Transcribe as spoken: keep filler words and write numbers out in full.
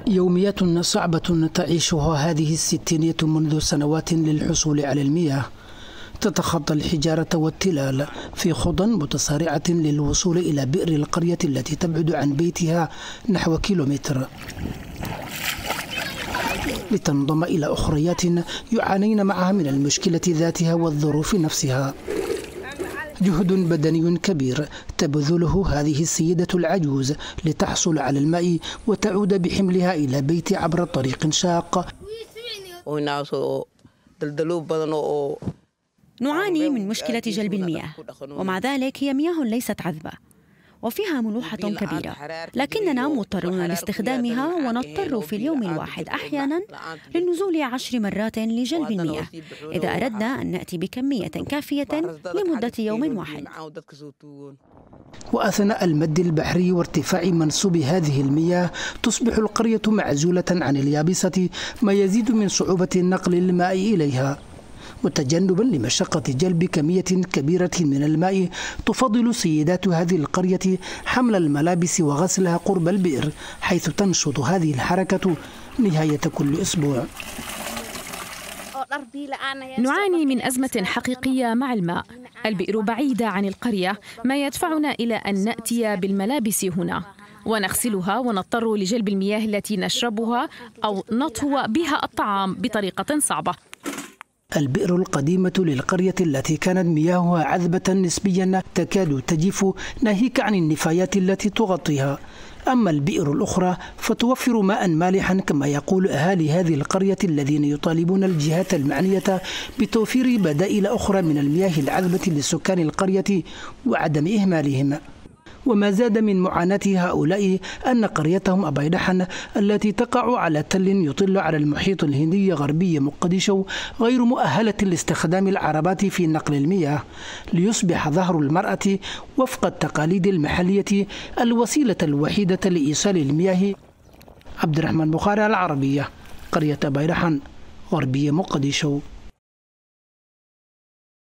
يوميات صعبة تعيشها هذه الستينية منذ سنوات للحصول على المياه. تتخطى الحجارة والتلال في خضى متصارعة للوصول إلى بئر القرية التي تبعد عن بيتها نحو كيلومتر، لتنضم إلى أخريات يعانين معها من المشكلة ذاتها والظروف نفسها. جهد بدني كبير تبذله هذه السيدة العجوز لتحصل على الماء وتعود بحملها إلى بيت عبر طريق شاق. نعاني من مشكلة جلب المياه، ومع ذلك هي مياه ليست عذبة وفيها ملوحة كبيرة، لكننا مضطرون لاستخدامها ونضطر في اليوم الواحد أحيانا للنزول عشر مرات لجلب المياه إذا أردنا أن نأتي بكمية كافية لمدة يوم واحد. وأثناء المد البحري وارتفاع منسوب هذه المياه تصبح القرية معزولة عن اليابسة، ما يزيد من صعوبة نقل الماء إليها. وتجنبا لمشقة جلب كمية كبيرة من الماء، تفضل سيدات هذه القرية حمل الملابس وغسلها قرب البئر، حيث تنشط هذه الحركة نهاية كل أسبوع. نعاني من أزمة حقيقية مع الماء. البئر بعيدة عن القرية، ما يدفعنا إلى أن نأتي بالملابس هنا ونغسلها، ونضطر لجلب المياه التي نشربها أو نطهو بها الطعام بطريقة صعبة. البئر القديمة للقرية التي كانت مياهها عذبة نسبيا تكاد تجف، ناهيك عن النفايات التي تغطيها. أما البئر الأخرى فتوفر ماء مالحا، كما يقول أهالي هذه القرية الذين يطالبون الجهات المعنية بتوفير بدائل أخرى من المياه العذبة لسكان القرية وعدم إهمالهم. وما زاد من معاناة هؤلاء أن قريتهم أبيدحن التي تقع على تل يطل على المحيط الهندي غربي مقدشو غير مؤهلة لاستخدام العربات في نقل المياه، ليصبح ظهر المرأة وفق التقاليد المحلية الوسيلة الوحيدة لإيصال المياه. عبد الرحمن بخاري، العربية، قرية أبيدحن غربي مقدشو.